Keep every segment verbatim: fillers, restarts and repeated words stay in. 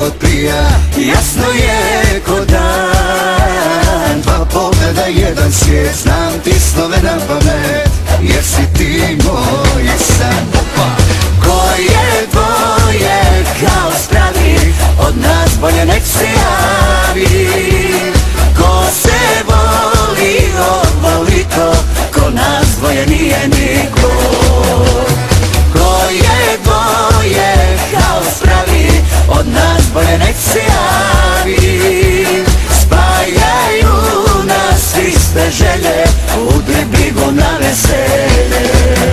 život prija, jasno je ko dan. Dva pogleda, jedan svijet, znam ti snove na pamet, jer si ti moj san. Ko je dvoje kao spravi, od nas bolje nek se javi. Ko se voli ovoliko, ko nas dvoje nije niko. Ko je dvoje kao spravi, od nas bolje nek se javi. Spajaju nas iste želje, udri brigu na veselje.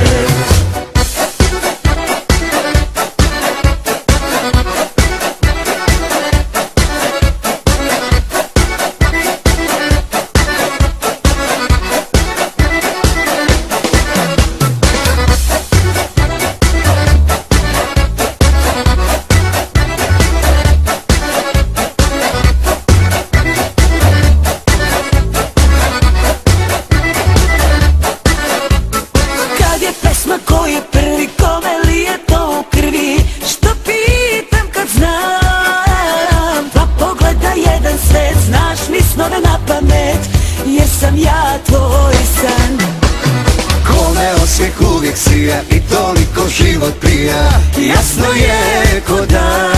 Ko je prvi, kome li je to u krvi? Što pitam kad znam? Dva pogleda, jedan svet, znaš mi snove na pamet, jer sam ja tvoj san. Kome osmijeh uvijek sija i toliko život prija, jasno je ko dan.